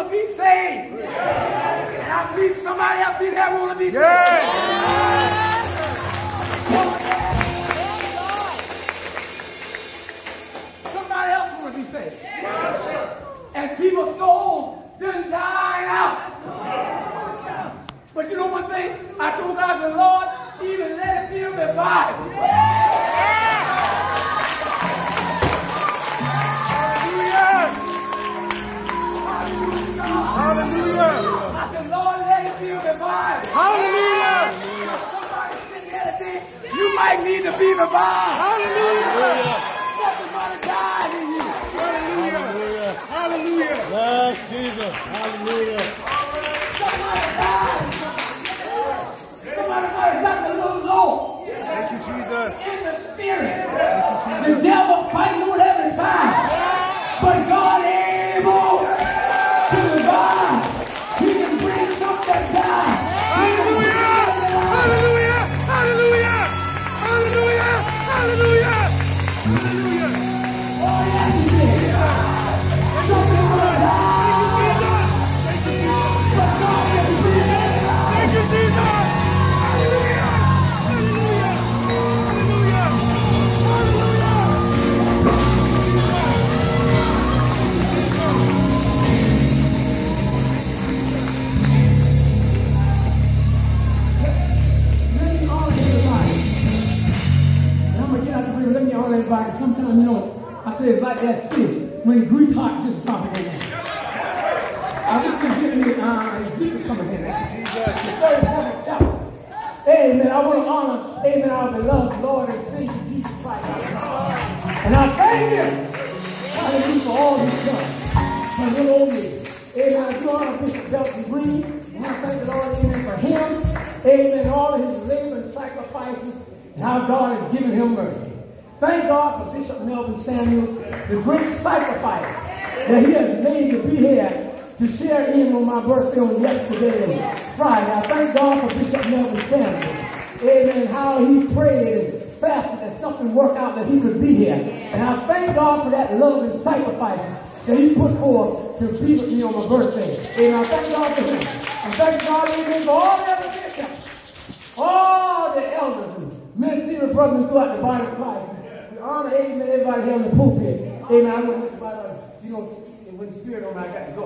to be saved. And I believe somebody else in there want to be saved. Somebody else want to be saved. And people's souls didn't die out. But you know one thing? I told God, the Lord, even let it be a revival. Hallelujah. I said, Lord, let it be a revival. Hallelujah. Somebody sitting there today, you might need to be revived. Hallelujah. Somebody died in you. Hallelujah. Hallelujah. Yes, Jesus. Hallelujah. Somebody died. Somebody might have gotten a little low. Thank you, Jesus. In the spirit. The devil fighting on every side. But God is able to revive. He can bring something down. Hallelujah. Hallelujah. Hallelujah. Hallelujah. Hallelujah. Hallelujah. Oh, yes, he did. Something will die. Thank you, Jesus. But God can bring it. Thank you, Jesus. Hallelujah. Hallelujah. Hallelujah. Everybody. Sometimes, you know, I say it's like that fish when the grease hot just stopping in there. I just consider me Ezekiel coming in there. The 37th chapter. Amen. I want to honor, amen, our beloved Lord and Savior Jesus Christ. And I thank Him, hallelujah, for all He's done. For little old me. Amen. I do honor Bishop Delton Green. I want to thank the Lord, amen, for him. Amen. All of his labor and sacrifices and how God has given him mercy. Thank God for Bishop Melvin Samuels, the great sacrifice that he has made to be here to share in on my birthday on yesterday and Friday. I thank God for Bishop Melvin Samuels. Amen. How he prayed and fasted and something worked out that he could be here. And I thank God for that love and sacrifice that he put forth to be with me on my birthday. Amen. I thank God for him. I thank God, amen, for all the other bishops, all the elders and ministerial brothers throughout the body of Christ. Honor, amen, everybody here on the pulpit. Amen. I want to everybody, you know, when the Spirit on me, I got to go.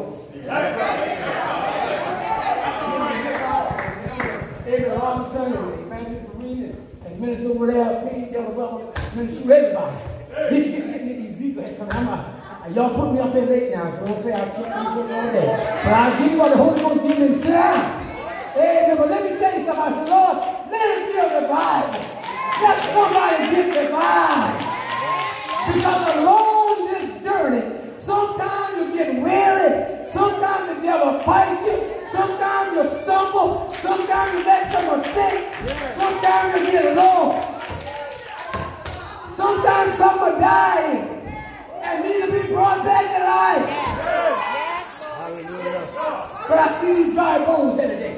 Amen. Robinson and Evangelist Marine and Minister over there, Pete, Elder Bubba, Minister, everybody. Get Ezekiel coming. Y'all put me up here late now, so don't say I kept you all day. But I'll give you what the Holy Ghost gives me and sit down. Amen. But let me tell you something. I said, Lord, let it be a revival. Let somebody get revived. Because along this journey, sometimes you get weary, sometimes the devil fights you, sometimes you stumble, sometimes you make some mistakes, sometimes you get low, sometimes someone dies and needs to be brought back to life. But I see these dry bones here today.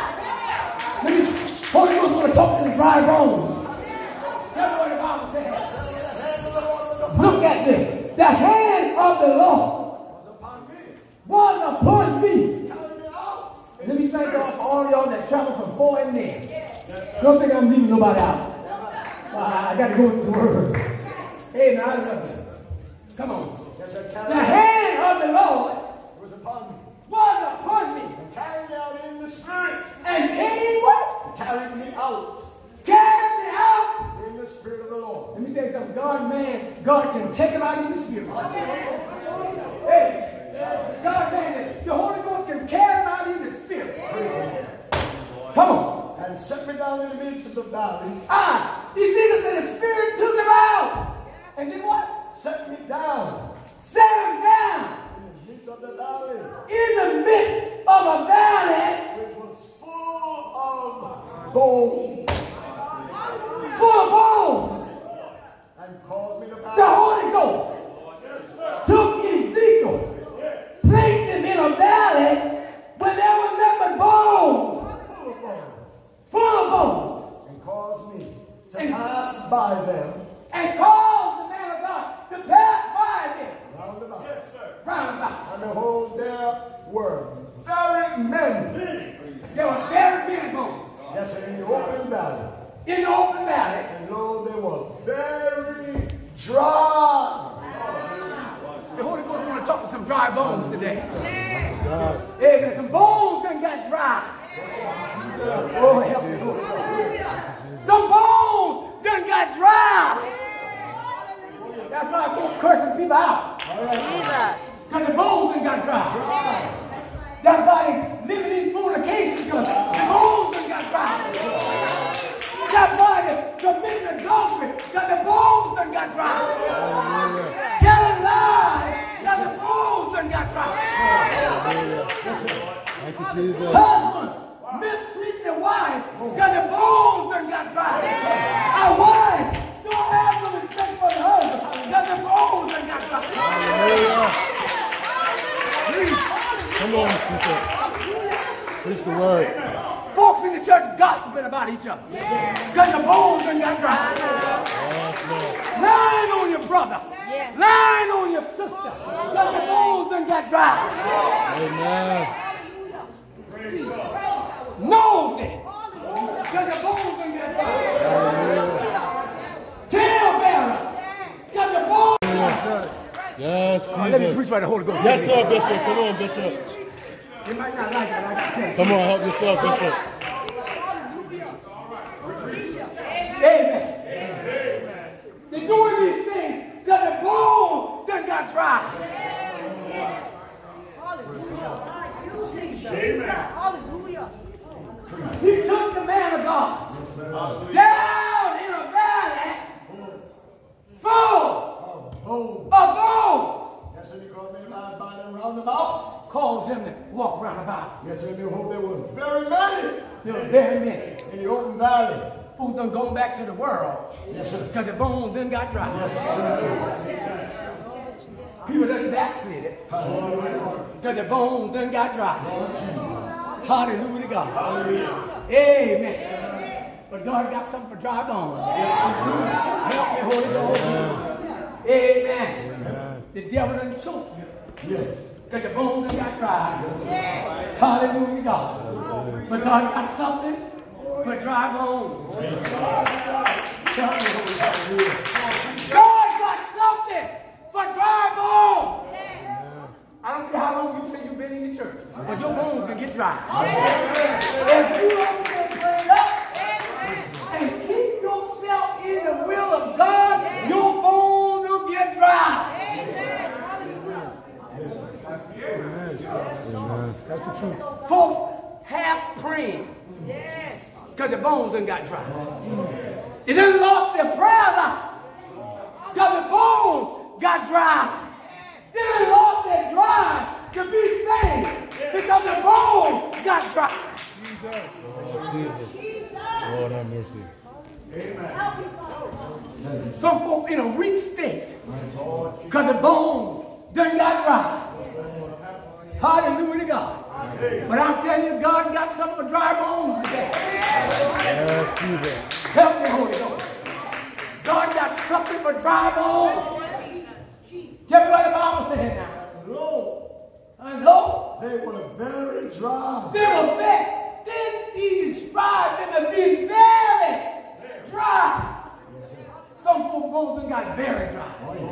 Holy Ghost want to talk to the dry bones. Tell me what the Bible says. Look at this. The hand of the Lord was upon me. Let me thank God for all y'all that travel from far and near. Don't think I'm leaving nobody out. I got to go with the words. Amen. I love you. Come on. The hand of the Lord was upon me. And carried me out in the spirit. And came what? Carried me out. Carried me out. In the spirit of the Lord. Let me tell you something. God can take him out in the spirit. Hey, God, man, the Holy Ghost can carry him out in the spirit. Come on. And set me down in the midst of the valley. Ezekiel said the spirit took him out. And then what? Set me down. Set him down. In the midst of the valley. In the midst of a valley. Which was full of bones. Full of bones. And caused me to bow. The Holy Ghost took Ezekiel, placed him in a valley where there was nothing but bones. Full of bones. Full of bones. And caused me to pass by them. And caused the man of God to pass by them. Round about. Yes, sir. Round about. And behold, there were very many. There were very many bones. Yes, in the open valley. In the open valley. And lo, they were very dry. The Holy Ghost want to talk to some dry bones today. Amen. Some bones done got dry. Oh, help me, Lord. Some bones done got dry. That's why I'm cursing people out. Because the bones done got dry. That's why they living in fornication, because the bones done got dry. That's why they committing adultery, because the bones done got dry. Telling lies, because the bones done got dry. Husband mistreating the wife, because the bones done got dry. A wife don't have no respect for the husband, because the bones done got dry. Come on, Bishop. Preach the word. Folks in the church gossiping about each other. Because the bones done got dry. Lying on your brother. Lying on your sister. Because the bones done got dry. Amen. Nosy. Because the bones done got dry. Talebearers. Because the bones. Yes, Jesus. Let me preach by the Holy Ghost. Yes, sir, Bishop. Come on, Bishop. You might not like it, but I can tell you. Come on, help yourself, Bishop. Amen. They're doing these things because the bones done got dry. Hallelujah. He took the man of God down in a valley full of bones. Yes, and he called me lies by them round about. Calls him to walk round about. Yes, and behold, there were very many. There were very many. In the open valley. Folks done gone back to the world. Yes, sir. Because the bones done got dry. Yes, sir. People done backslid it. Because the bones done got dry. Hallelujah to God. Amen. But God got something for dry bones. Help me, Holy Ghost. Amen. The devil done choke you. Yes. Because the bones done got dry. Hallelujah, God. But God got something for dry bones. God got something for dry bones. I don't care how long you say you've been in the church, but your bones can get dry. If you don't stay prayed up and keep yourself in the will of God, your bones will get dry. That's the truth. Folks half praying because the bones done got dry. They done lost their prayer life because the bones got dry. They done lost their drive to be saved because the bones got dry. Jesus. Oh, Jesus. Lord have mercy. Some folks in a weak state because the bones done got dry. Hallelujah to God. But I'm telling you, God got some for dry bones today. Yes, Jesus. Help me, Holy Ghost. God got something for dry bones. Tell me what the Bible said now. And lo, They were very dry. they were very, then he described them as being very dry. Some folks' bones done got very dry.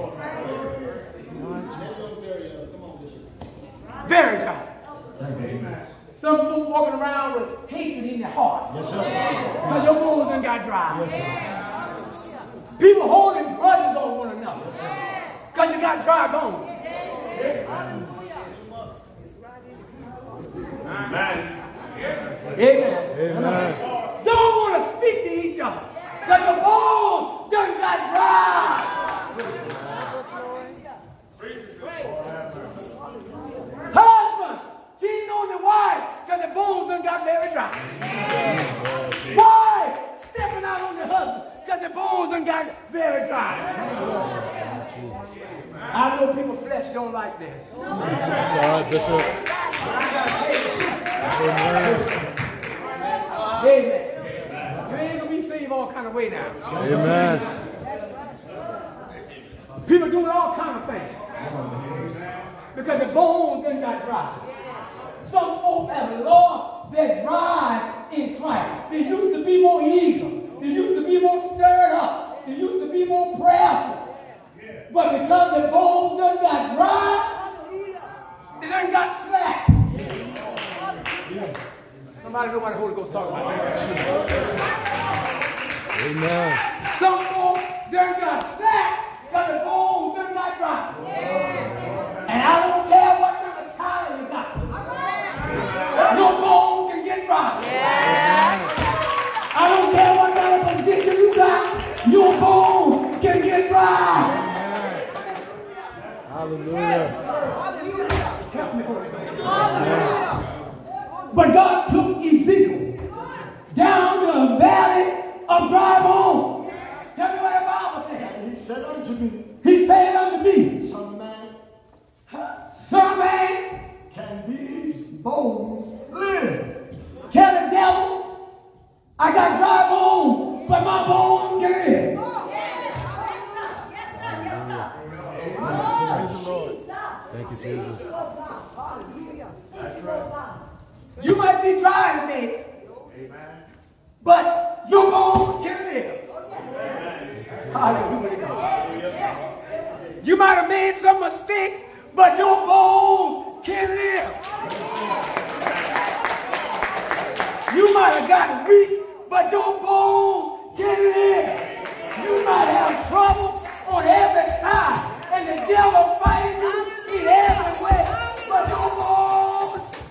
Very dry. Some folks walking around with hatred in their heart. Yes, sir. Because your bones done got dry. Yes, sir. People holding grudges on one another. Because you got dry bones. Amen. Amen. Amen. Don't want to speak to each other. Because your bones done got dry. Husband cheating on the wife because the bones done got very dry. Wife stepping out on the husband because the bones done got very dry. I know people's flesh don't like this. It's all right, Bishop. Amen. You ain't gonna be saved all kind of way now. Amen. People doing all kind of things because the bones done got dry. that drive in Christ. They used to be more eager. They used to be more stirred up. They used to be more prayerful. But because the bones done got dry, they done got slack. Somebody know what the Holy Ghost talking about. Amen. Some folks done got slack because the bones done got dry. And I don't care what kind of tire you got. Your bones can get dry. I don't care what kind of position you got. Your bones can get dry. Hallelujah. But God took Ezekiel down to a valley of dry bones. Tell me what the Bible said. And he said unto me, He said unto me, Son of man, can these bones live? tell the devil, I got dry bones, but my bones can live. Praise the Lord. Thank you, Jesus. You might be dry today, but your bones can live. Hallelujah. You might have made some mistakes, but your bones can live. You might have gotten weak, but your bones can live. You might have trouble on every side, and the devil fighting you in every way, but your bones,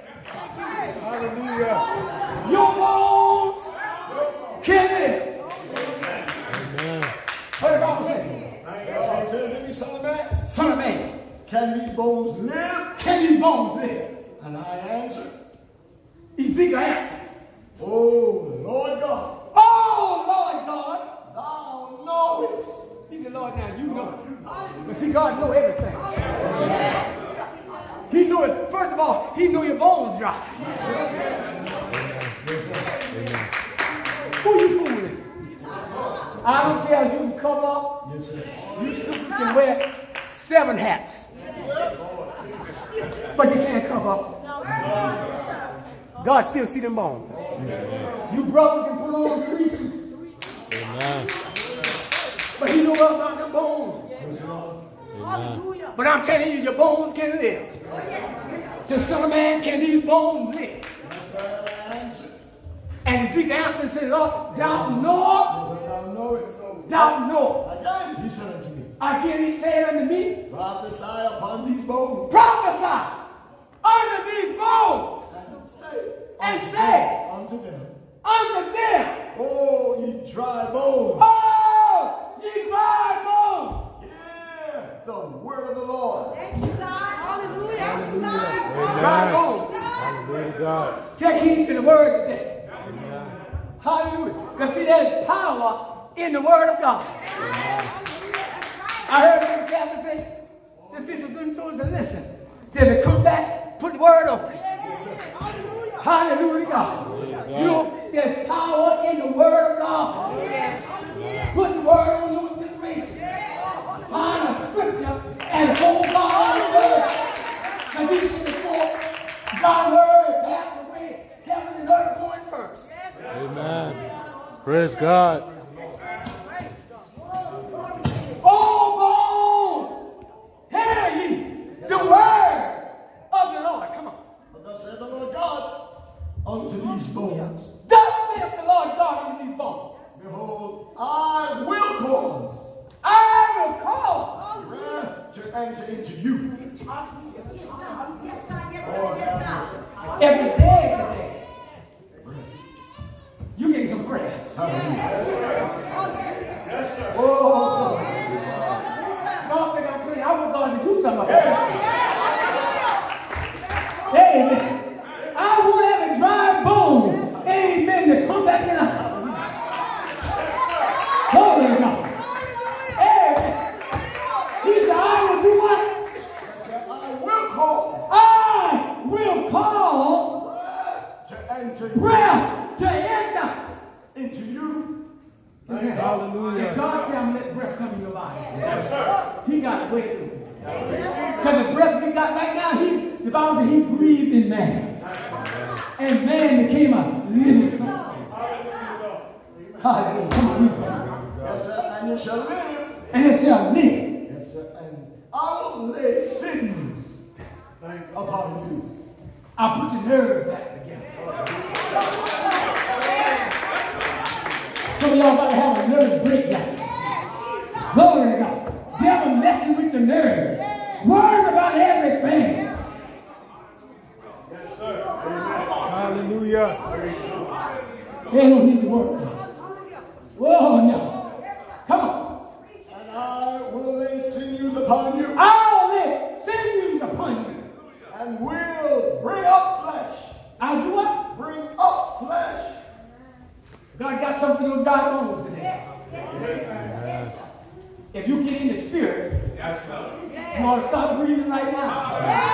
Hallelujah. your bones can live. Amen. What the Bible say? That's what he said to me, Son of man. Son of man, Can these bones live? can these bones live? And I answered, Ezekiel answered, Oh, Lord God, oh, Lord God. thou knowest. He said, Lord, now you know. But see, God know everything. He knew it. First of all, he knew your bones dry. Who you fooling? I don't care if you can cover up. Yes, sir. You sisters can wear 7 hats. But you can't cover up. God still see them bones. You brothers can put on 3 suits. Amen. But he know about them bones. Amen. But I'm telling you, your bones can live. So, son of man, can these bones live? Yes, sir, I answered. And Ezekiel answered and said, Lord, thou knowest, Thou knowest. thou knowest. Again, he said unto me, Again he said unto me, prophesy upon these bones. prophesy unto these bones, And and say unto them, unto them, Oh, ye dry bones, oh, ye dry bones, hear the word of the Lord. dry bones. Hallelujah, God. Take heed to the word today. Hallelujah. Because see, there's power in the word of God. I heard Mr. Captain say, the Bishop Gooding told us to listen. Said to come back, put the word on it. Hallelujah, God. You know, there's power in the word of God. Put the word on your situation. Find a scripture and hold God on the word. Because he said before, God's word passed away. Heaven and earth going first. Amen. Praise God. Oh, bones, hear ye the word of the Lord. Come on. But thus saith the Lord God unto these bones, Thus saith the Lord God unto these bones. Behold, I will cause I will call. breath to enter into you. Every day today, you getting some bread. Oh, God think I'm saying, I want God to do something like that. Amen. I want every dry bone, amen, to come back in the house. Holy God. Amen. He said, I will do what? I will cause I will call to enter breath to enter. into you. Hallelujah. If God said, I'm letting breath come in your body, he got a way to do it. Because the breath we got right now, the Bible says he breathed in man. And man became a living soul. Hallelujah. Come on, read that. Yes, sir. And it shall live. And it shall live. Yes, sir. And I will lay sinews upon you. I'll put your nerves back together. Some of y'all about to have a nerve breakdown. Glory to God. Devil messing with your nerves. Worrying about everything. Yes, sir. Hallelujah. They don't need to worry. Whoa, no. Come on. And I will lay sinews upon you. I'll lay sinews upon you. And will bring up flesh. I'll do what? Bring up flesh. God got something for your dry bones today. If you get in the spirit, you ought to start breathing right now.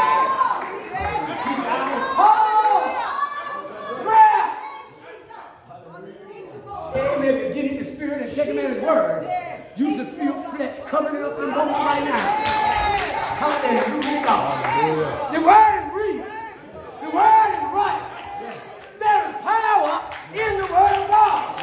Maybe get in the spirit and take him in his word. You should feel flesh coming up and going right now. Hallelujah, God. The word is real. The word is right. There is power in the word of God.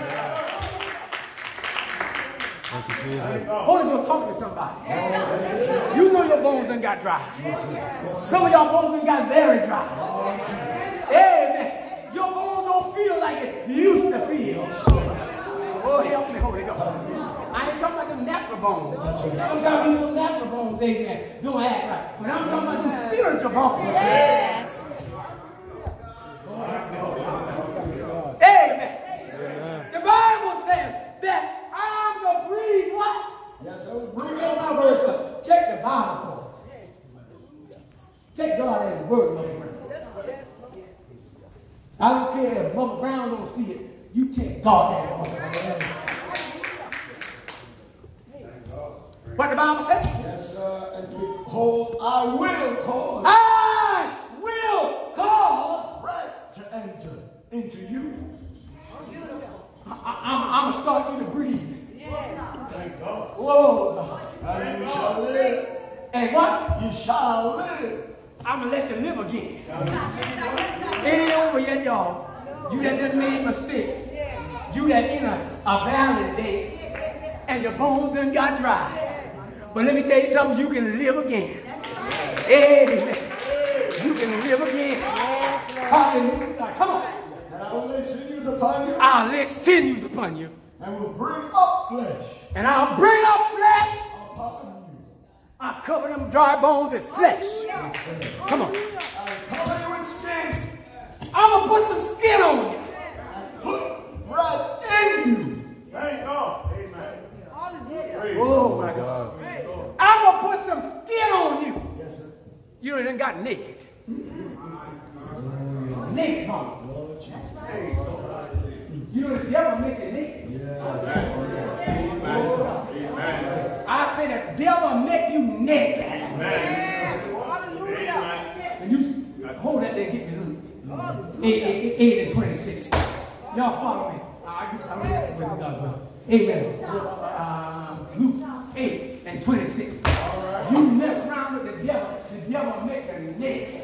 Thank you, Jesus. Holy Ghost talking to somebody. You know your bones done got dry. Some of y'all bones done got very dry. Amen. Your bones don't feel like it used to feel. Oh, help me, Holy Ghost. I ain't talking about them natural bones. Sometimes these natural bones, amen, don't act right. But I'm talking about them spiritual bones. Yes. Amen. The Bible says that I'm going to breathe what? Yes, sir. Bring out my word. Take the Bible for it. Take God at his word, Mother Brown. I don't care if Mother Brown don't see it. You take God at his word. What the Bible says? Yes, sir. And behold, I will cause right to enter into you. I'm going to start you to breathe. Thank God. Whoa, God. And you shall live. And what? You shall live. I'm going to let you live again. It ain't over yet, y'all. You that done made mistakes. You that in a valley today, and your bones done got dry. But let me tell you something, you can live again. Amen. You can live again. Hallelujah. Come on. And I will lay sinews upon you. I'll lay sinews upon you. And will bring up flesh. And I'll bring up flesh. Upon you. I'll cover them dry bones with flesh. Come on. I'll cover you with skin. I'm going to put some skin on you. And put breath in you. Thank God. Amen. Oh, my God. I'm going to put some skin on you. Yes, sir. You done got naked. Naked on you. You know the devil make you naked. I say the devil make you naked. And you hold that there, get me Luke 8 and 26. Y'all follow me. Amen. Luke 8 and 26. You mess around with the devil make you naked.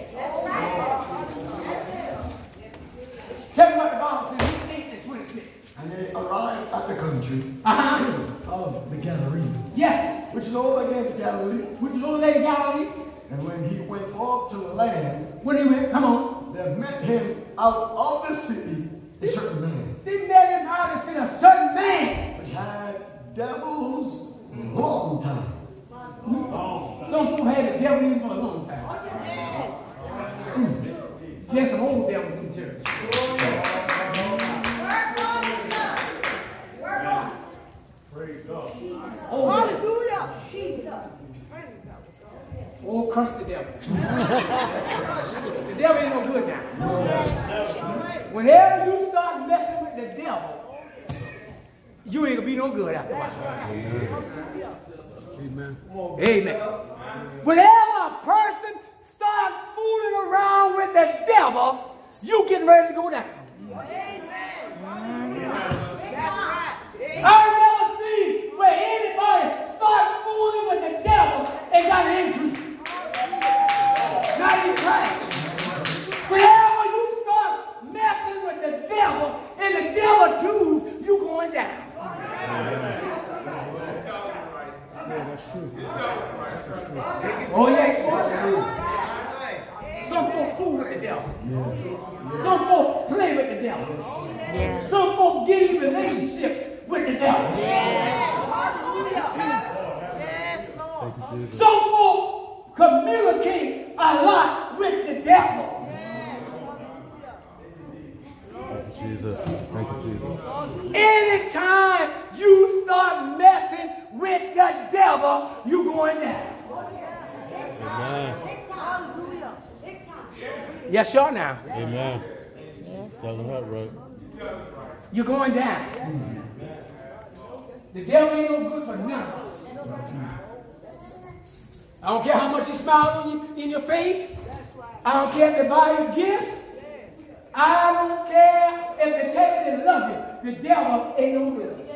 Tell me what the Bible says, Luke 8 and 26. And they arrived at the country of the Gadarenes. Yes. Which is all against Galilee. Which is over there in Galilee. And when he went forth to the land, When he went, come on. there met him out of the city a certain man, They met him out and seen a certain man. which had devils long time. Some people had the devil in for a long time. There's some old devils in church. Praise God. Old devils. Hallelujah. Oh, curse the devil. The devil ain't no good now. Whenever you start messing with the devil, you ain't gonna be no good after a while. Amen. Amen. Whenever a person starts fooling around with the devil, you getting ready to go down. I've never seen where anybody start fooling with the devil and got an increase. Not in Christ. Whenever you start folk fool with the devil. Some folk play with the devil. Yes. Some folk get in relationships with the devil. Yes, Lord. Some folk communicate a lot with the devil. Jesus. Thank you, Jesus. Anytime you start messing with the devil, you're going down. Amen. Hallelujah. Yes, y'all now. Amen. Selling up, right? You're going down. The devil ain't no good for none of us. I don't care how much you smile in your face. I don't care if they buy you gifts. I don't care if they tell you they love you. The devil ain't no good.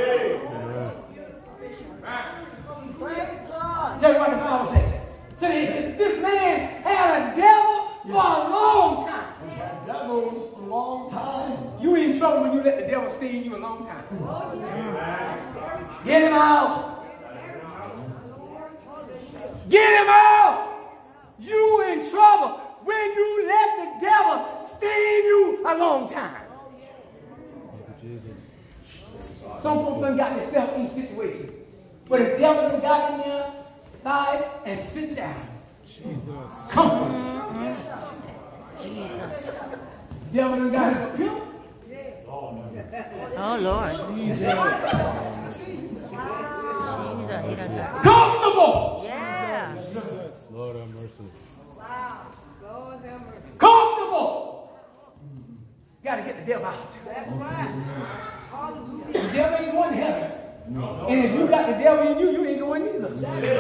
Praise God. Tell you what the Bible says. So this man had a devil for a long time. He's had devils for a long time. You in trouble when you let the devil stay in you a long time. Get him out. Get him out. You in trouble when you let the devil stay in you a long time. Thank you, Jesus. Some folks done got themselves in situations where the devil done got in their life and sit down. Jesus. Comfort. Jesus. The devil done got him a pill. Oh, Lord. Jesus. Comfortable. Yeah. Lord have mercy. Comfortable. Got to get the devil out. That's right. Hallelujah. The devil ain't going to heaven. And if you got the devil in you, you ain't going either.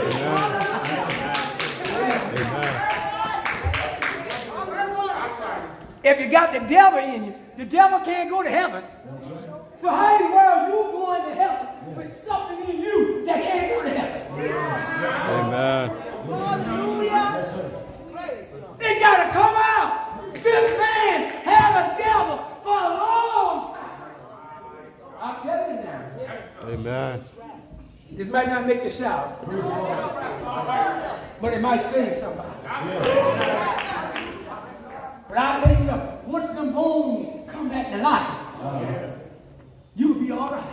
If you got the devil in you, the devil can't go to heaven. So how in the world you going to heaven with something in you that can't go to heaven? Amen. Hallelujah. It got to come out. This man had a devil for a long time. I'll tell you now. Amen. This might not make you shout, but it might save somebody. But I'll tell you something. Once them bones come back to life, you'll be all right.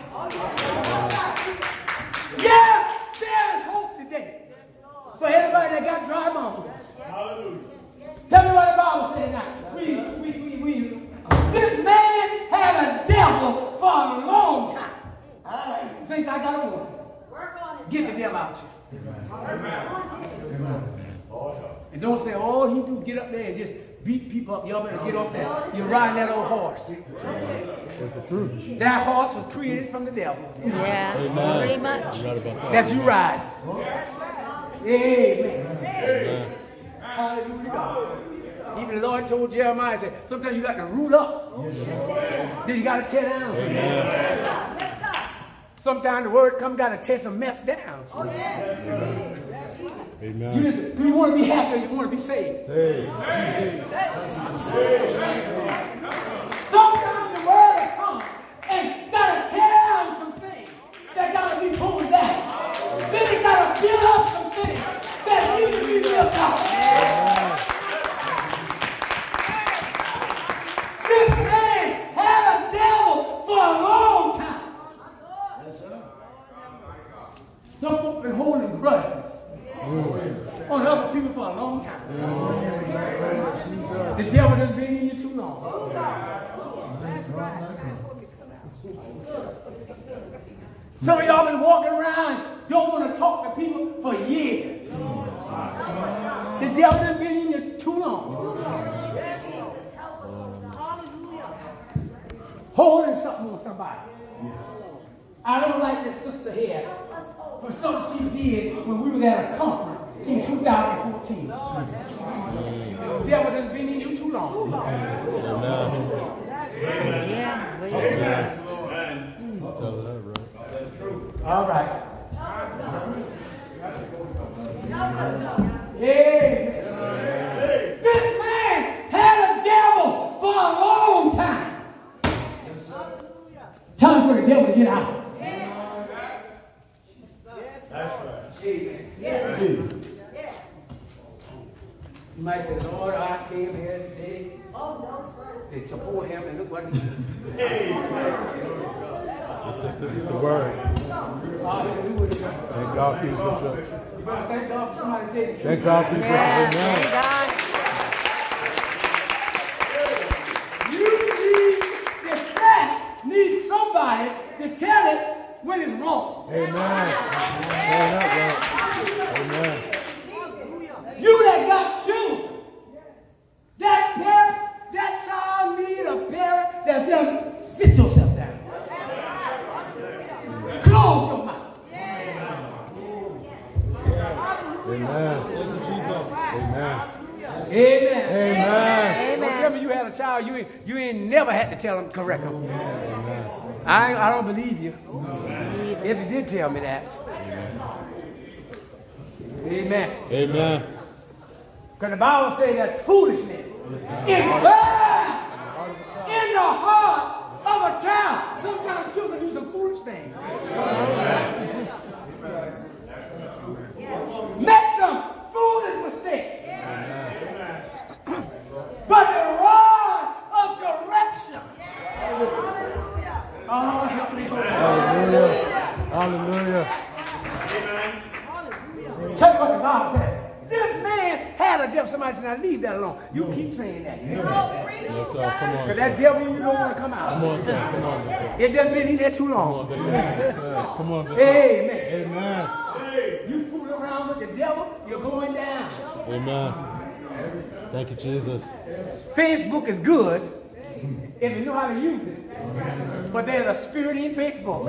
Yeah, there is hope today for everybody that got dry bones. Tell me what the Bible says now. This man had a devil for a long time. Saints, I got a warning. Get the devil out you. And don't say, all he do get up there and just beat people up. Y'all better get off there. You're riding that old horse. That horse was created from the devil. Yeah. Amen. Pretty much. You're right about that. That you ride. Amen. Amen. Hallelujah, God. Even the Lord told Jeremiah, said, sometimes you got to root up. Then you got to tear down. Sometimes the word come, got to tear some mess down. Amen. Do you want to be happy or you want to be saved? Sometimes the word comes and got to tear down some things that got to be pulled down. Then it got to build up some things that need to be built out. This man had a devil for a long time. Some folks been holding grudges on other people for a long time. The devil done been in you too long. Some of y'all been walking around, don't want to talk to people for years. The devil done been in you too long. Holding something on somebody. I don't like this sister here for something she did when we were at a conference in 2014. The devil done been in you too long. All right. Amen. This man had a devil for a long time. Time for the devil to get out. You might say, Lord, I came here They support him and look what he did. It's the word. Hallelujah. Thank God for you, Bishop. You better thank God for somebody taking the truth. Thank God for you, Bishop. Thank Amen. God. The flesh needs somebody to tell it when it's wrong. Amen. Amen. You that got children, that parent, that child need a parent that tell them, sit yourself down. Close your mouth. Amen. Thank you, Jesus. Amen. Amen. Amen. Don't tell me you had a child, you ain't never had to tell them correct them. I don't believe you. If you did tell me that. Amen. Amen. Because the Bible says that foolishness is bad in the heart of a child. Sometimes children do some foolish things. Make some foolish mistakes. But the rod of correction. Oh, help me. Hallelujah. Hallelujah. Tell you what the Bible said. This man had a devil. Somebody said, now leave that alone. You keep saying that. Yes, sir. Come on. Because that devil in you don't want to come out. Come on, sir. Come on, sir. It doesn't been in there too long. Come on, sir. Amen. Amen. You fool around with the devil, you're going down. Amen. Thank you, Jesus. Facebook is good if you know how to use it. But there's a spirit in Facebook.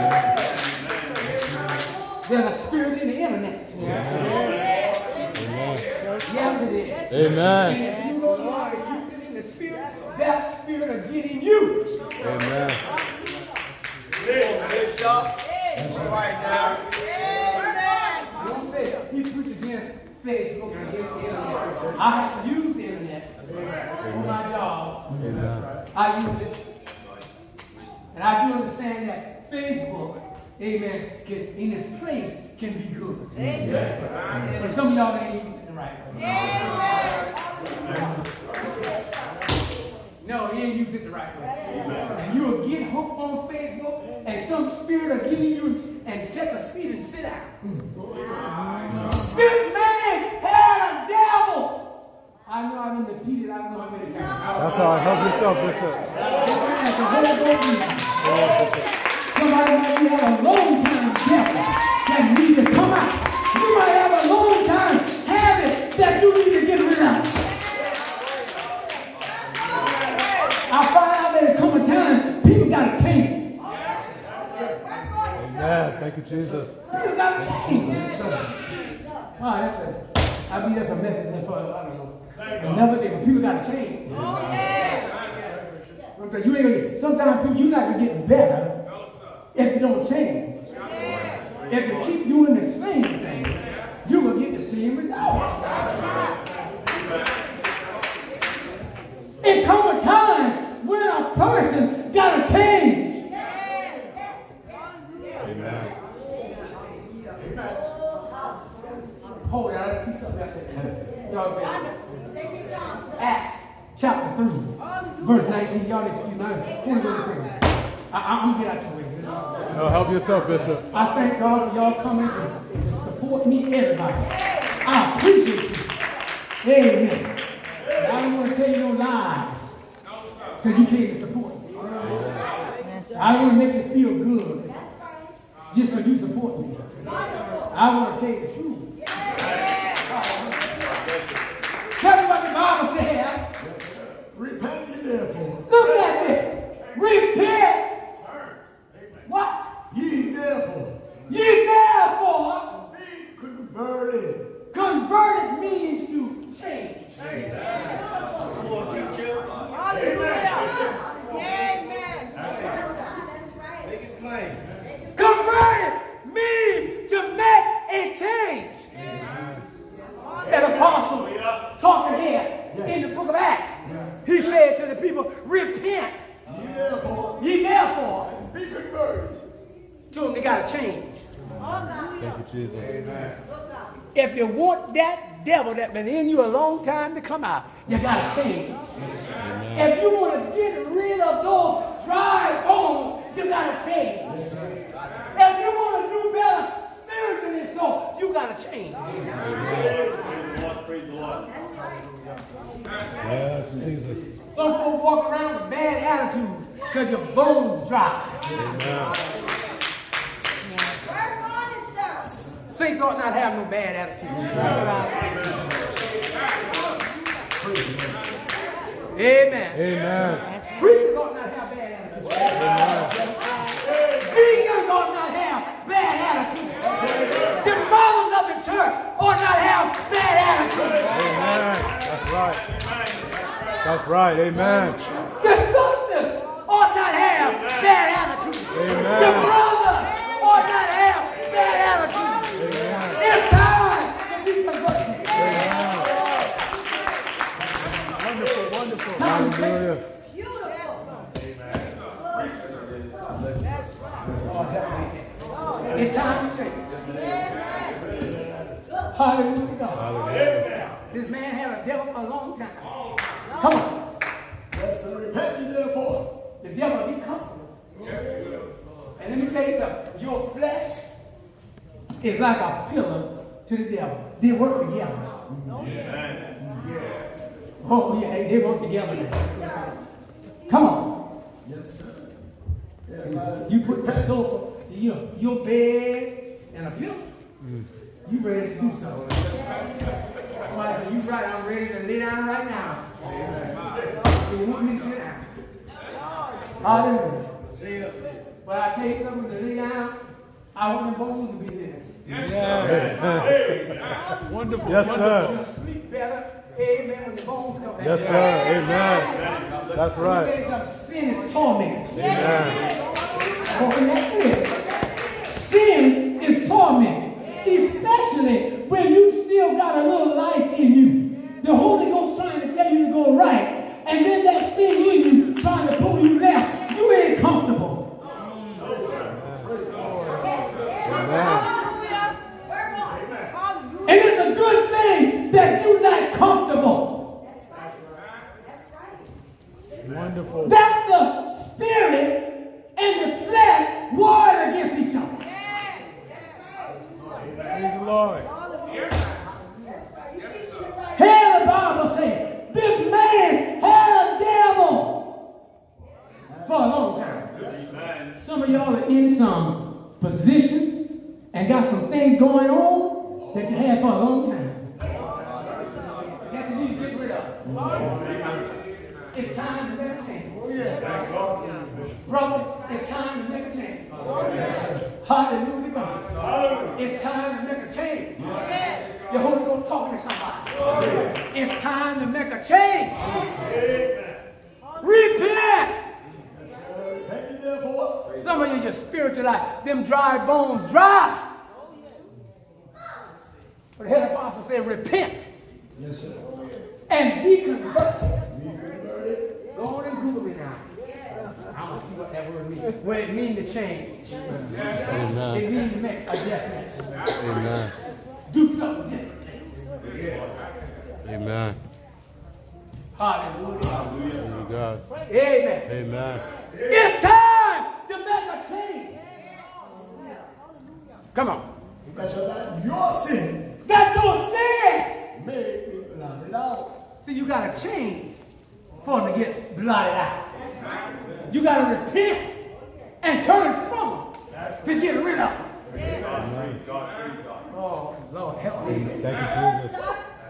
There's a spirit in the internet. Amen. Yes, it is. Amen. And if you know how to use it in the spirit, that spirit will get in you. Amen. That's right now. Don't say he preached against Facebook and against the internet. I have to use the internet for my job. Amen. I use it. And I do understand that Facebook, amen, can, in its place, can be good. Amen. But some of y'all ain't using it the right way. No, he ain't using it the right way. And you'll get hooked on Facebook, and some spirit will get in you and take a seat and sit down. This man had a devil. I know I've been repeated, I don't know how many times. That's all right. Help yourself, Bishop. Somebody might be have a long time devil that need to come out. You might have a long time habit that you need to get rid of. I find out that there come a time people gotta change. Amen. Thank you, Jesus. People gotta change. That's a message there for, I don't know. Another thing, but people gotta change. You ain't, sometimes people, you're not gonna get better if you don't change. If you keep doing the same thing, you will get the same results. It come a time when a person gotta change. Amen. Hold it, I didn't see something else. Y'all better. Acts chapter 3, verse 19. Y'all excuse me. I'm gonna get out your way. No, help yourself, Bishop. I thank God for y'all coming to support me, everybody. I appreciate you. Amen. And I don't want to tell you no lies because you came to support me. I don't want to make you feel good just because you support me. I want to tell you the truth. Tell me what the Bible says. Repent ye therefore. Look at this. Repent. What? Ye therefore. Ye therefore. Be converted. Converted means to change. Converted means to make a change. An apostle talking here in the book of Acts. He said to the people, repent. Ye therefore. Be converted. To them, they got to change. Thank you, Jesus. If you want that devil that's been in you a long time to come out, You got to change. If you want to get rid of those dry bones, you got to change. If you want to do better spiritually, so you got to change. Praise the Lord. Yes, Jesus. Some folks walk around with bad attitudes because your bones dry. Saints ought not have no bad attitudes. That's right. Amen. Amen. Preachers ought not have bad attitudes. Deacons ought not have bad attitudes. The mothers of the church ought not have bad attitudes. Amen. That's right. That's right. Amen. The sisters ought not have bad attitudes. Amen. The brothers ought not have bad attitudes. Amen. It's time to be converted. Wonderful, wonderful. Time to change. Hallelujah. It's time to change. Hallelujah. God. This man had a devil for a long time. Come on. Yes, sir. Repent ye therefore. The devil be comfortable. And let me tell you something. Your flesh is like a pillar to the devil. They work together. Oh, yeah, they work together. Come on. Yes, sir. Yeah, You put the sofa, your bed, and a pillow. You ready to do something. Somebody said, you right, I'm ready to lay down right now. So you want me to sit down. Hallelujah. But I tell you something, to lay down, I want the bones to be there. wonderful. Yes, You'll sir. sleep better. Amen. When the bones come back. Yes, sir. Amen. That's right. Sin is torment. Amen. Oh, and that's it. Sin is torment. Especially when you still got a little life in you. The Holy Ghost trying to tell you to go right. And then that thing in you trying to pull you left. You ain't comfortable. And it's a good thing that you're not comfortable. Wonderful. That's the spirit and the flesh warring against each other. Praise the Lord. Here the Bible says, this man had a devil for a long time. Some of y'all are in some positions and got some things going on that you had for a long time. That you need to get rid of. It's time to make a change. Brothers, it's time to make a change. Hallelujah, God. It's time to make a change. The Holy Ghost talking to somebody. It's time to make a change. Repent. Repent ye therefore. Some of you just spiritual life, them dry bones dry. But the head apostle said, repent Yes, sir. and be converted. Be converted. Go on and Google it now. I want to see what that word means. What it means to change. Amen. It means to make adjustments. Amen. Do something different. Amen. Hallelujah. Praise God. Amen. Amen. It's time to make a change. Come on. Because that your sins That's your sin. may be blotted out. See, you got to change for them to get blotted out. You got to repent and turn from them to get rid of them. Oh, Lord, help me. Thank you, Jesus.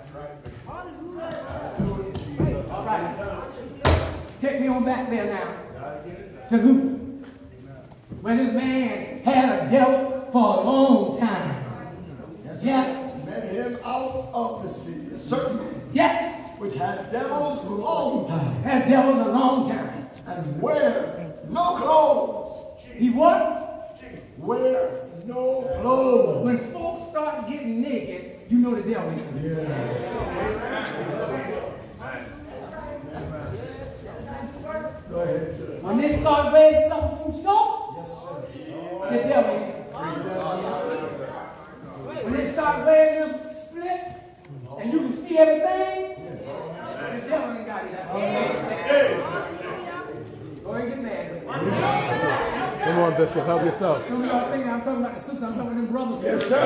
All right. Take me on back there now to Luke. When this man had a devil for a long time. Yes. Met him out of the sea, a certain man, Yes. which had devils for a long time, Had devils a long time. and wear no clothes. He what? Wear no clothes. When folks start getting naked, you know the devil is coming. Go ahead, sir. When they start wearing something too short, Yes, sir. the devil is When they start wearing them splits and you can see everything, the devil on, Bishop. Help yourself. Some of y'all think I'm talking about the sister. I'm talking about them brothers. Yes, sir.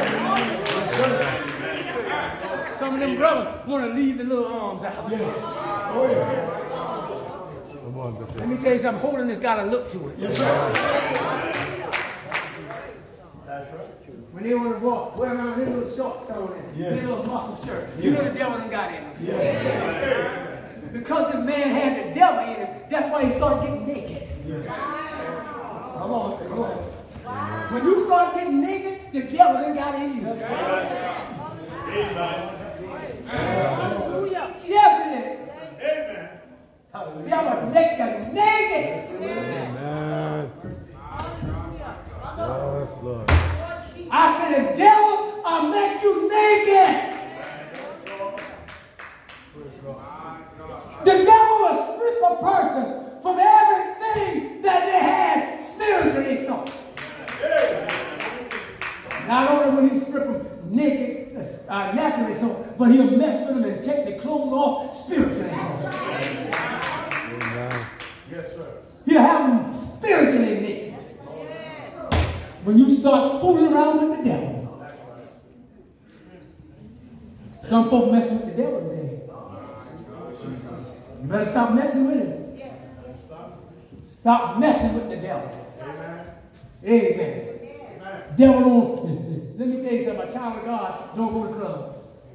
Some of them brothers want to leave the little arms out. Yes. Oh, yeah. Come on, Bishop. Let me tell you something. Holding has got a look to it. Yes, sir. That's right. When they want to walk, wear around their little shorts on them, Yes. their little muscle shirt. You know the devil done got in them. Yes. Because this man had the devil in him, that's why he started getting naked. Yes. Come on. Come on. When you start getting naked, the devil done got in you. Yes, sir. Hallelujah. Yes, it is. Amen. The devil make you naked. Amen. Yes, Lord. I said, the devil will make you naked. The devil will strip a person from everything that they had spiritually so. Not only will he strip them naked, naturally so, but he'll mess with them and take the clothes off spiritually so. Amen. Yes, sir. He'll have them spiritually naked. When you start fooling around with the devil. Some folks messing with the devil today. You better stop messing with him. Stop messing with the devil. Amen. Devil don't, let me tell you something, a child of God don't go to clubs.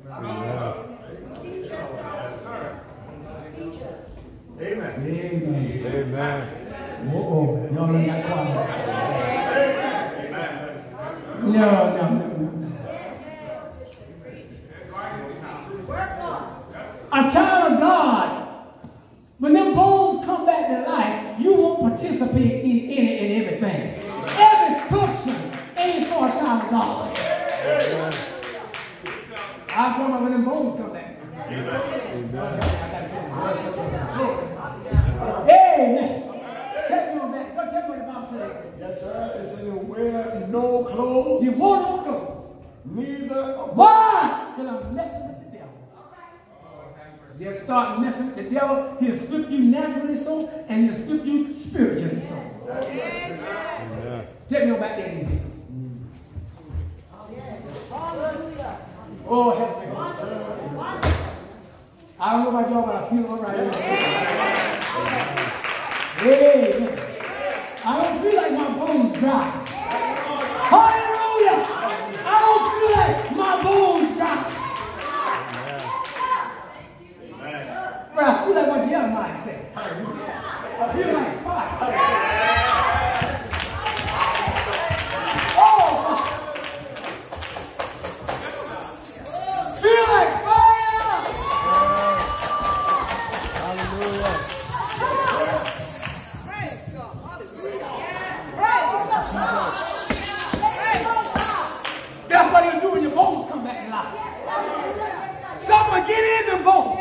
Amen. Amen. Amen. Uh-oh, y'all ain't got quiet. No. A child of God, when them bones come back to life, you won't participate in everything. Every function ain't for a child of God. I'm talking about when them bones come back. Amen. Tell me on that. Go tell me what the Bible says. Yes, sir. It says, wear no clothes. You won't no clothes. Neither. Why? Because I'm messing with the devil. They'll start messing with the devil. He'll strip you naturally so, and he'll strip you spiritually so. Amen. Tell me about that easy. Hallelujah. Oh, help me. I don't know about y'all, but I feel all right. Amen. I don't feel like my bones dry. Hallelujah. I don't feel like my bones dry. But I feel like what the young man said. I feel like fire. Oh, feel like fire. Hallelujah. Praise God. Hallelujah. That's what he'll do when your bones come back to life. Someone get in them bones.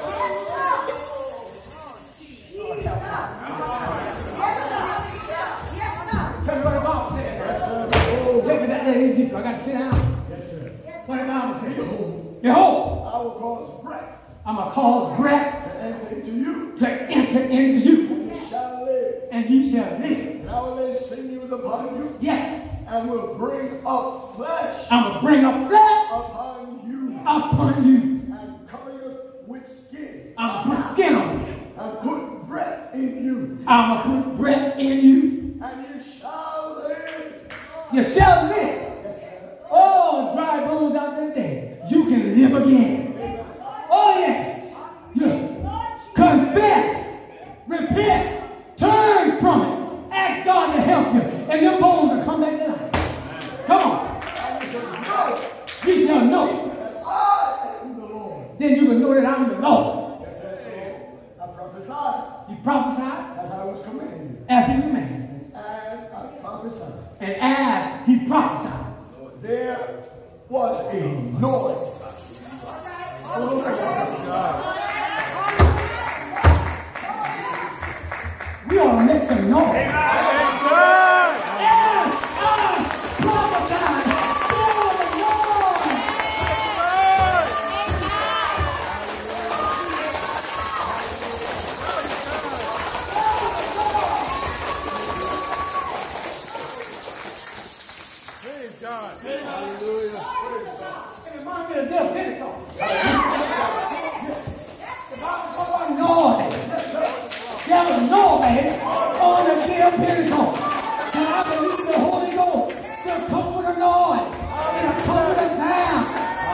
Tell me what the Bible said. Tell me that easy. I got to sit down. Yes, sir. What the Bible said. Behold, Behold, I will cause breath I'm going to cause breath to enter into you, to enter into you, and you shall live. and ye shall live. And I will lay sinews upon you, Yes, and will bring up flesh I'm going to bring up flesh upon you, upon you. and cover you with skin, I'm going to put skin on you. and put breath in you, I'm going to put breath in you. and you shall live. You shall live. Yes, sir. Oh, dry bones out there today. You can live again. Oh, yeah. Yeah. Confess. Repent. Turn from it. Ask God to help you. And your bones will come back to life. Come on. You shall know. I am the Lord. Then you will know that I'm the Lord. Yes, sir. So I prophesied He prophesied as I was commanded, as he commanded. as I prophesied. And as he prophesied, There was a noise. we ought to make some noise. As I prophesied, there was a noise. joy on the day of Pentecost. And I believe the Holy Ghost, the comfort of Lord, and the comfort of time.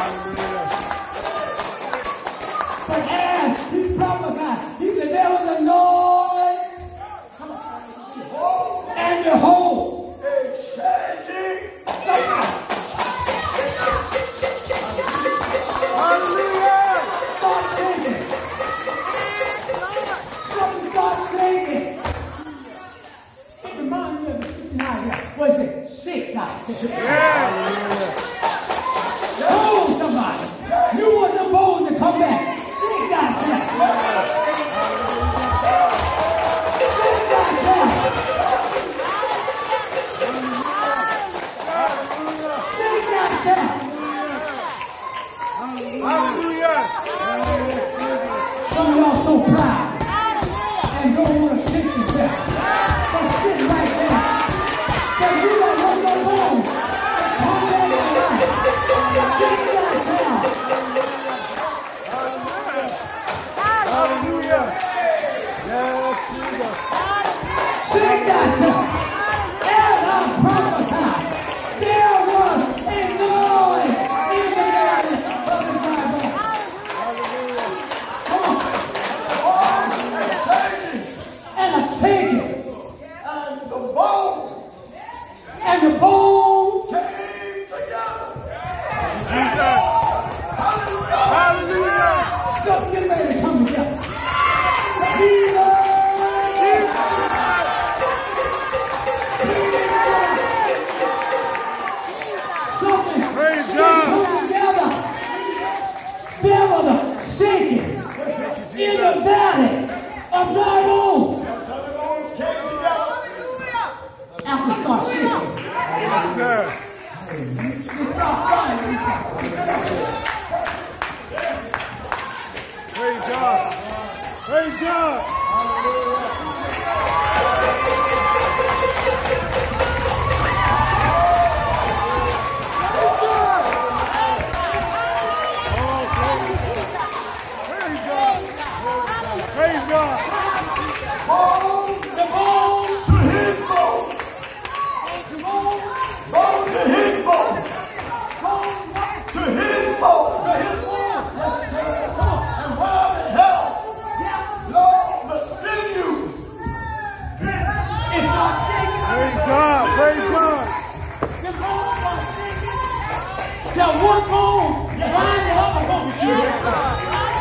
But as he prophesied, he said, there was a noise, and behold, a shaking. Hallelujah! Start shaking. Something start shaking. It reminds me of the 59 year. What is it? Shake God. Hold somebody. You were supposed to come back. Shake God. Shake God. Hallelujah. Some of y'all so proud and don't want to shake yourself. But sit right there. Because you don't want no more. Come on, your life. Shake right now. Hallelujah. Yes, Jesus. Shake thyself. As I prophesied, there was a noise in the valley of the dry bones. Come on. And a shaking. And the bones And the bones. came together. Jesus. Hallelujah. Hallelujah. Something getting ready to come together. Jesus. Something Praise getting God. come together. There was a shaking in the valley of dry bones. The bones came together. After it starts shaking, Yes, sir. it starts flying. Praise God. Praise God. Praise God. Praise God. The bones, To his bones. the bones, Bone to his bone. bones, To his bone. to his bones. Come on. And when I beheld, Yeah. lo, the sinews. It starts shaking. Praise God. Praise God. The bones start shaking. Till one bone line the other bone.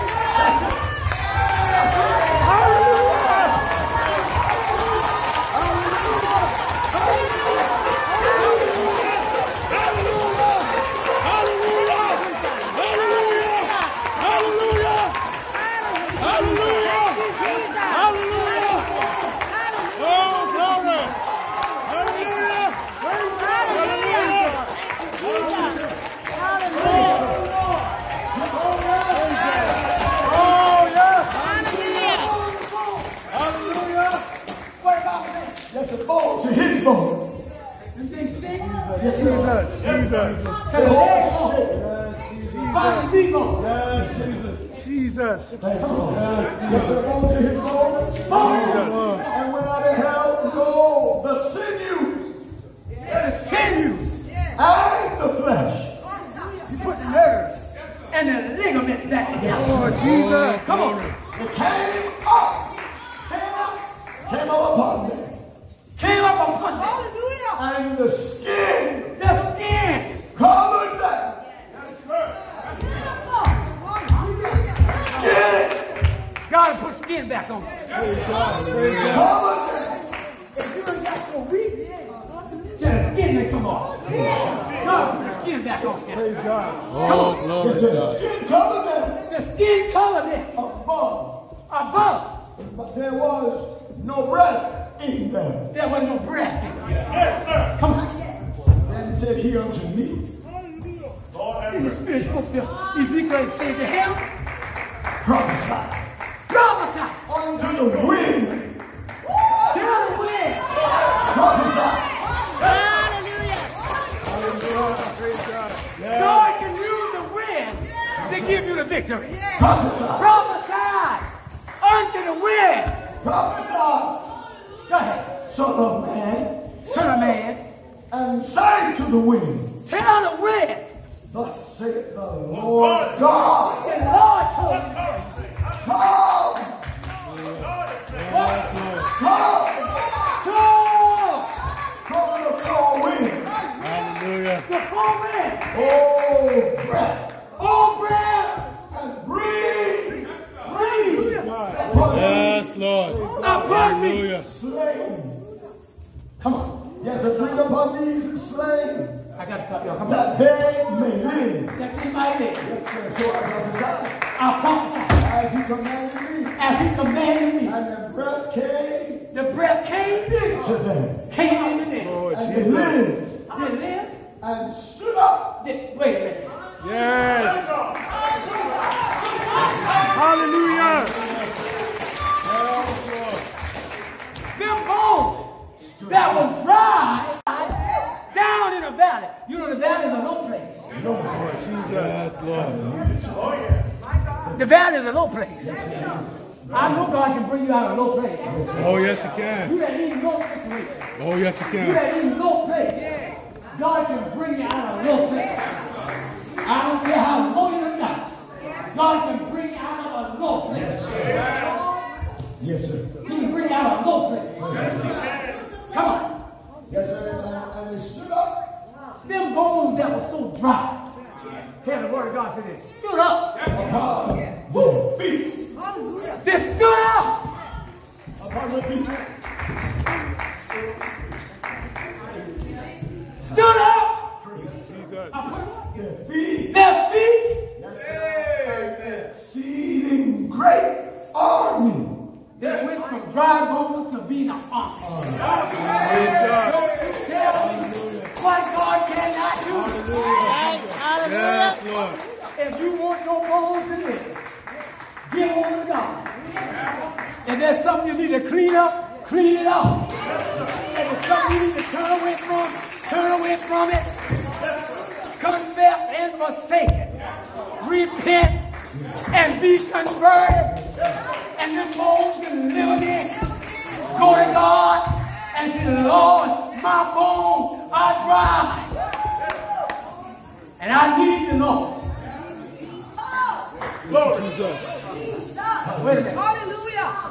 What about that? That's the bone to his bone. This thing shaking. Yes, sir. Jesus. Jesus. Till the leg bone. Finally, Z bone. Jesus. Yes, sir. Bone to his bone. And when I beheld, lo, the sinews The sinews. and the flesh. You put the nerves and the ligaments back together. Oh, Jesus. Come on. It came up. Came up upon them. Came up upon them. And the skin The skin. covered them. Skin God put skin back on you. covered them. If you ain't got so weak, the skin may come off. God put the skin back on you. Praise God. Oh, glory Yes, to sir. God. Skin covered them The skin covered it above. above. But there was no breath in them. There was no breath in it. Come on. Then said he unto me, In the spirit spoke to Ezekiel and said to him, prophesy prophesy. unto the wind. Tell the wind. Prophesy. God can use the wind to give you the victory. Prophesy. Prophesy unto the wind. Prophesy Son of man, Son of man, and say to the wind, tell the wind, thus saith the Lord God, the Lord told me, come, come the four winds, Hallelujah. the four winds, oh breath, all breath, and breathe breathe upon Yes, Lord. upon me. Hallelujah. these slain. Come on. Yes, and breathe upon these slain, I got to stop y'all. Come on. that they may live. That we might live. Yes, sir. So I prophesy, I prophesy as he commanded me, as he commanded me. and the breath came The breath came into them, into them. Oh, and they Jesus. lived They lived. and stood up. Wait a minute. Yes. Hallelujah. Them bones that was dry down in the valley. You know the valley is a low place. Oh, Jesus. Yes, Lord. The valley is a low place. I know God can bring you out of a low place. Oh, yes, He can. You that need low situation. Oh, yes, He You can. that need low place. God can bring you out of a low place. I don't care how low you're not. God can bring you out of a low place. Yes, sir. He can bring you out of a low place. Come on. Yes, sir. And they stood up. Them bones that were so dry. Hear the word of God said they stood up. Upon their feet. They stood up. Upon their feet. Stood up. Jesus. Their feet. Their feet. Yes, sir. An exceeding great army. They went from dry bones to being an army. Tell me what God cannot do. Yes, Lord. If you want your bones to live, give over to God. If there's something you need to clean up, clean it up. If there's something you need to turn away from, turn away from it. Confess and forsake it. Repent and be converted. And the bones can live again. Go to God and say, Lord, my bones are dry. And I need the Lord. Lord Jesus. Wait a minute. Hallelujah.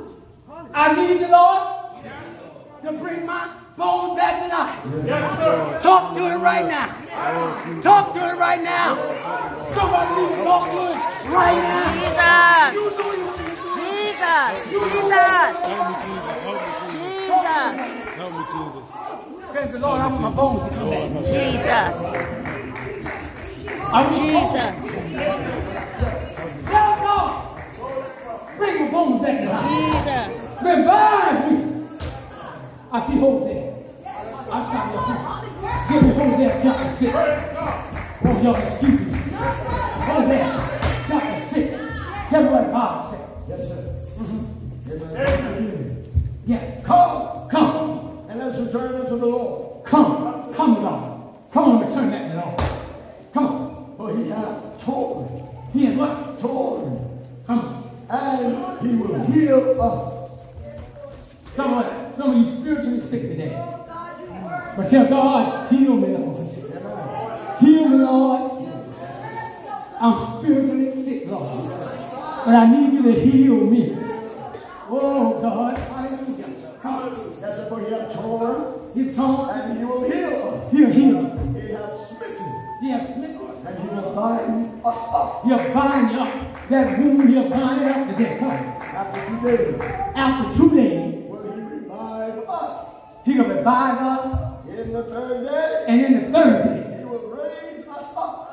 I need the Lord to bring my bones back to life. Yes, sir. Talk to it right now. Talk to it right now. Somebody need to talk to it right now. Jesus. You know you Jesus. You know Jesus. Help me, Jesus. Help me, Jesus. Jesus. Help me, Jesus. Praise the Lord, I want my bones to come back. Jesus. I want my bones. Jesus. Tell God. Bring my bones back to life. Jesus. Revive me. I see Hosea. I'm trying to give me Hosea chapter 6. Oh, y'all excuse me. Hosea chapter 6. Tell me what the Bible says. Yes, sir. Amen. Yes. Come, Come. and let's return unto the Lord. Come. Come to God. Come on, return that to the Lord. Come on. For he hath torn, He is what? torn, Come on. and he will heal us. Come on. Some of you spiritually sick today. But tell God, heal me, Lord. Heal me, Lord. I'm spiritually sick, Lord. But I need you to heal me. Oh, God. Hallelujah. Come on. Yes, sir. For he hath torn, He's torn. and he will heal us. He'll heal us. He hath smitten, He has smitten. and he will bind us up. He'll bind you up. That wound, he'll bind it up today. Come on. After 2 days, After 2 days, will he revive us. he'll revive us. In the 3rd day, And in the 3rd day, he will raise us up.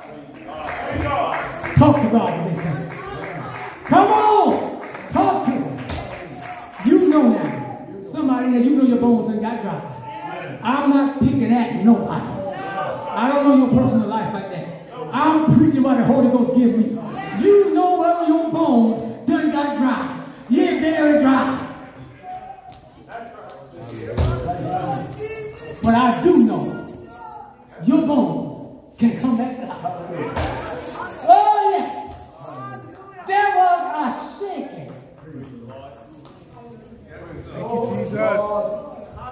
talk to God today, saints. Come on. Talk to him. You know now. Somebody that you know your bones done got dry. I'm not picking at nobody. I don't know your personal life like that. I'm preaching what the Holy Ghost gives me. You know whether your bones done got dry. You're very dry. But I do know your bones can come back to life. Oh, yeah. There was a shaking. Thank you, Jesus.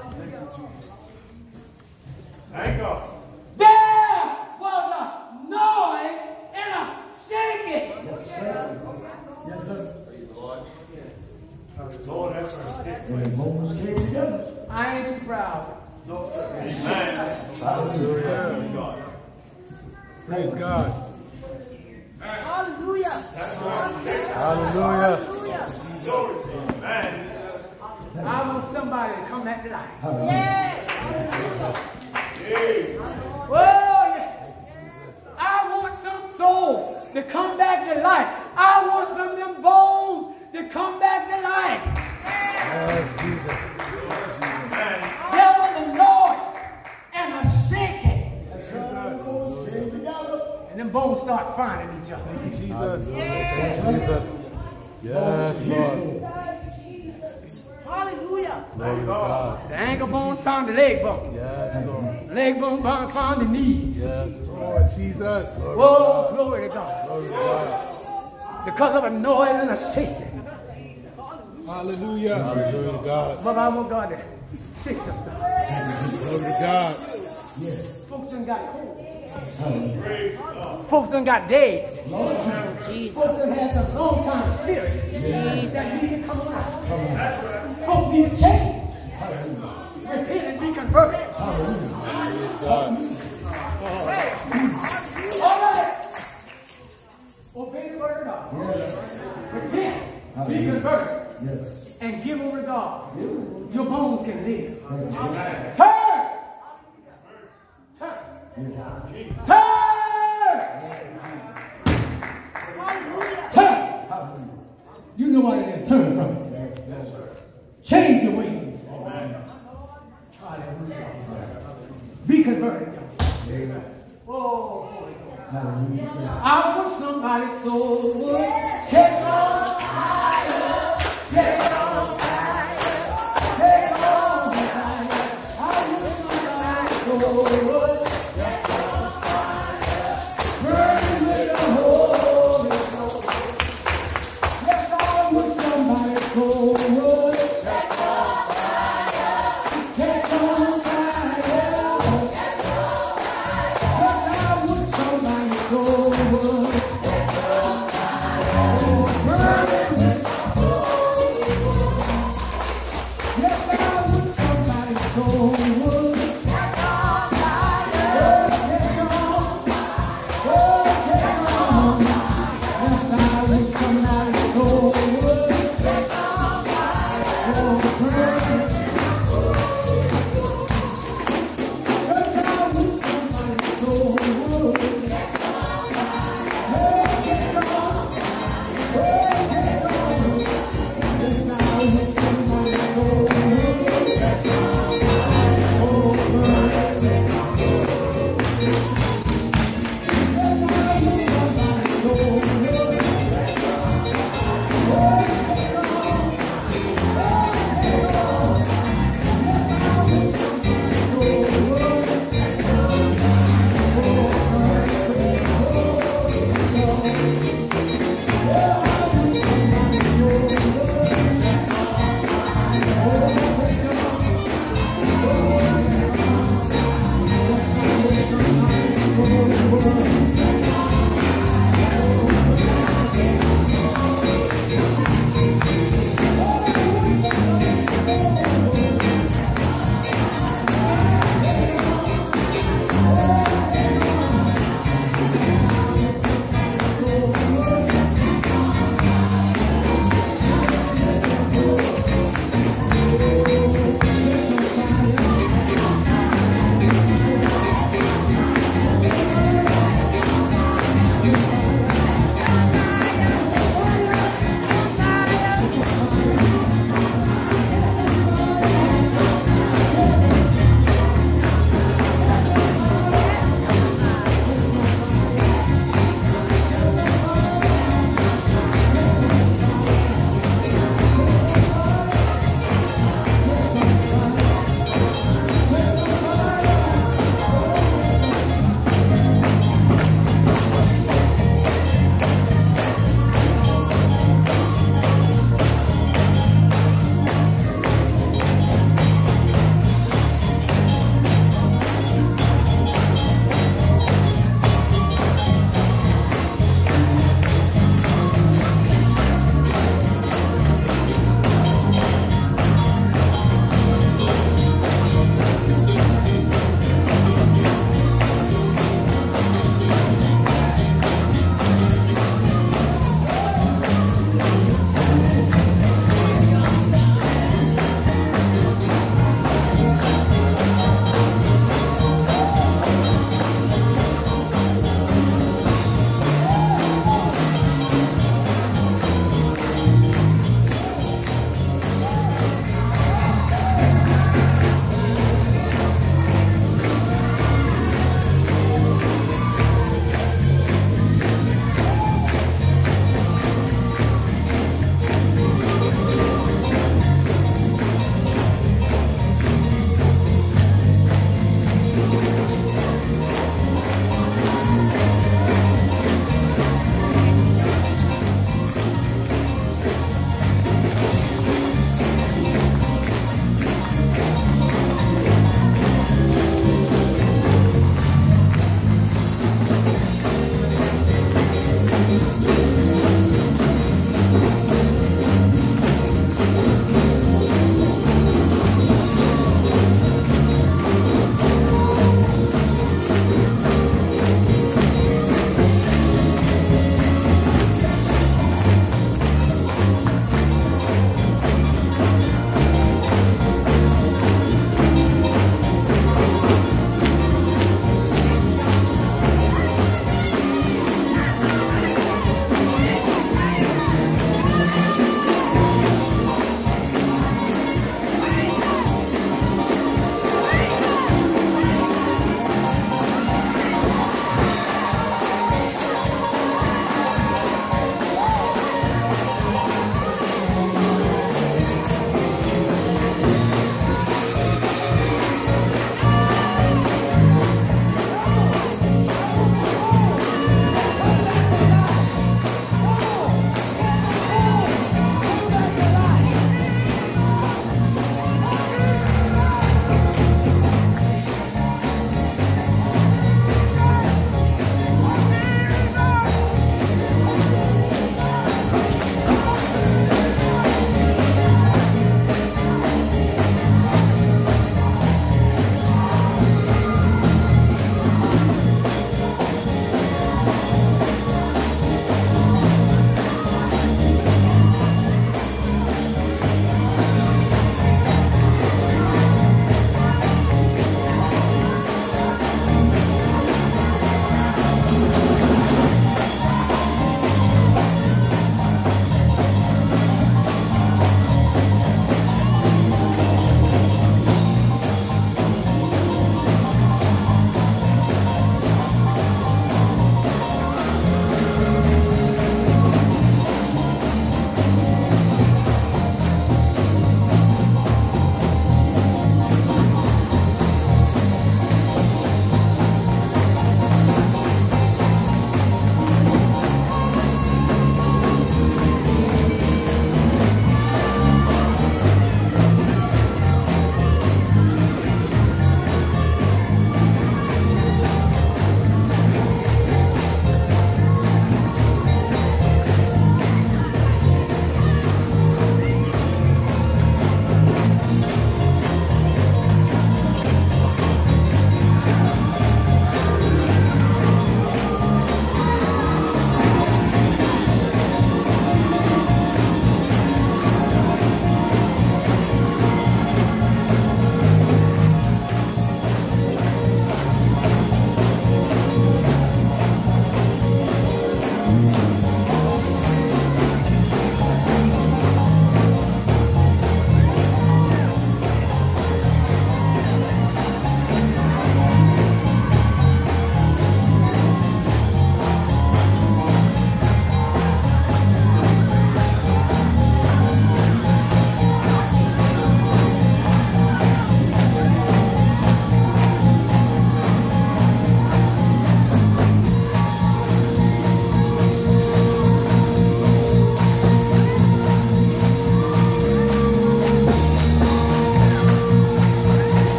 Lord, that's right. And bones came together. I ain't too proud. Amen. Hallelujah. Praise God. Hallelujah. Hallelujah. Amen. I want somebody to come back to life. Yes. Whoa, yes. I want some souls to come back to life. I want some of them bones to come back to life. Yes, Jesus. There was a noise and a shaking. Bones came together. And them bones start finding each other. Thank you, Jesus. Thank you, Jesus. Yes, Lord. Hallelujah. Glory to God. The ankle bone found the leg bone. Yes, Lord. The leg bone found the knee. Yes, Lord Jesus. Whoa, glory to God. Glory to God. Because of a noise and a shaking. Hallelujah. Hallelujah to God. But I want God to shake some stuff. Glory to God. Folks done got cold. Folks done got dead. Folks done had some long time spirits that need to come around. Folks need to change. Repent and be converted. All right. Obey the word of God. Repent, be converted, and give over to God. Your bones can live. Turn! Turn! Turn! You know what it is. Turn from. Change your ways. Hallelujah. Be converted. Oh, I want somebody so good. Get on fire. Get on fire. Get on fire. I want somebody so good. Get on fire. Burn with the Holy Ghost. Yes, I want somebody so good. Get on fire. Get on fire. Yes, I want somebody so good.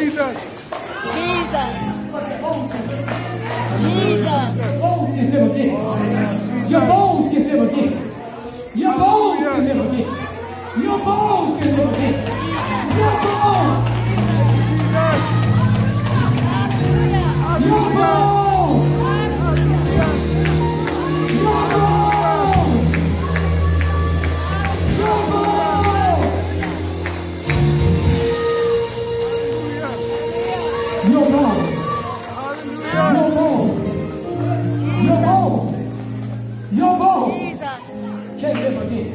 Jesus. Your bones can live again. Your bones can live again. Your bones can live again. Your bones. Your bones. Your bones. Your bones. Your bones. Your bones. Your bones. Your bones can't live again.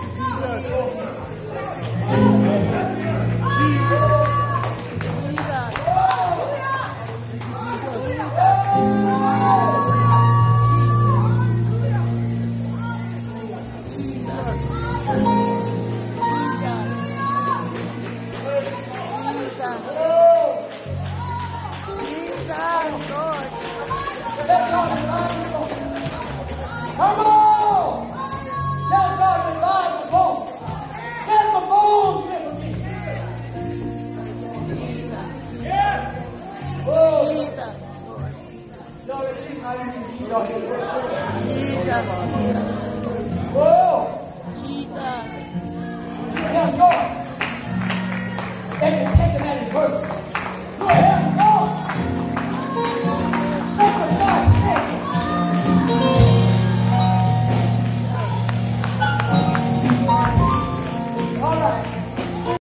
Come on! Tell God to revive the bones. Let the bones live again. Yeah. Oh, Jesus. Y'all,